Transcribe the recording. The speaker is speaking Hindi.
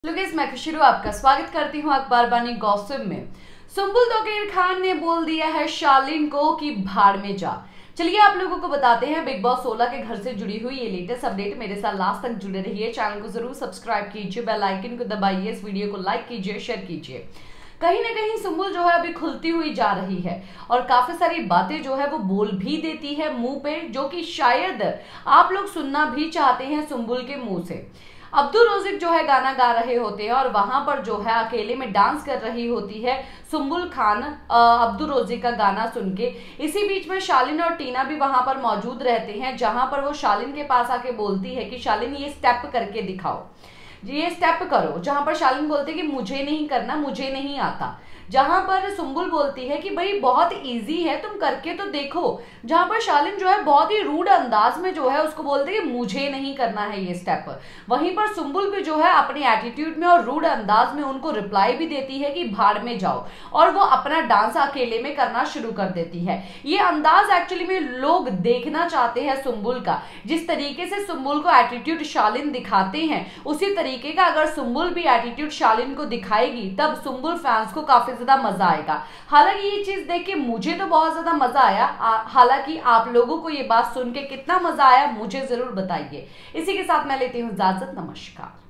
मैं खुशरू आपका स्वागत करती हूँ अखबार बानी गॉसिप में। सुम्बुल तौकीर खान ने बोल दिया है शालीन को कि भाड़ में जा। चलिए आप लोगों को बताते हैं बिग बॉस 16 के घर से जुड़ी हुई ये लेटेस्ट अपडेट। मेरे साथ लास्ट तक जुड़े रहिए, चैनल को जरूर सब्सक्राइब कीजिए, बेल आइकन को दबाइए, इस वीडियो को लाइक कीजिए, शेयर कीजिए। कहीं ना कहीं सुम्बुल जो है अभी खुलती हुई जा रही है और काफी सारी बातें जो है वो बोल भी देती है मुंह पे, जो कि शायद आप लोग सुनना भी चाहते हैं सुम्बुल के मुंह से। अब्दुल रोजिक जो है गाना गा रहे होते हैं और वहां पर जो है अकेले में डांस कर रही होती है सुम्बुल खान अब्दुल रोजिक का गाना सुन के। इसी बीच में शालीन और टीना भी वहां पर मौजूद रहते हैं, जहां पर वो शालीन के पास आके बोलती है कि शालीन ये स्टेप करके दिखाओ, ये स्टेप करो। जहां पर शालीन बोलती है कि मुझे नहीं करना, मुझे नहीं आता। जहां पर सुम्बुल बोलती है कि भाई बहुत इजी है, तुम करके तो देखो। जहां पर शालीन जो है बहुत ही रूड अंदाज में जो है उसको बोलती है कि मुझे नहीं करना है ये स्टेप। वहीं पर सुम्बुल भी जो है अपने एटीट्यूड में और रूड अंदाज में उनको रिप्लाई भी देती है कि भाड़ में जाओ, और वो अपना डांस अकेले में करना शुरू कर देती है। ये अंदाज एक्चुअली में लोग देखना चाहते हैं सुम्बुल का। जिस तरीके से सुम्बुल को एटीट्यूड शालीन दिखाते हैं, उसी तरीके का अगर सुम्बुल भी एटीट्यूड शालीन को दिखाएगी तब सुम्बुल फैंस को काफी ज्यादा मजा आएगा। हालांकि ये चीज देख के मुझे तो बहुत ज्यादा मजा आया। हालांकि आप लोगों को ये बात सुन के कितना मजा आया मुझे जरूर बताइए। इसी के साथ मैं लेती हूँ इजाजत, नमस्कार।